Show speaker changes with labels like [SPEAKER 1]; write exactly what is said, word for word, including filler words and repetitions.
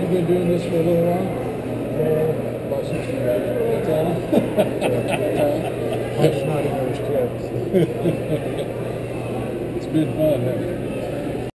[SPEAKER 1] You've been doing this for a little while?
[SPEAKER 2] Yeah, about sixty years.
[SPEAKER 1] That's all?
[SPEAKER 2] I'm not in those kids.
[SPEAKER 1] It's been fun, hasn't it?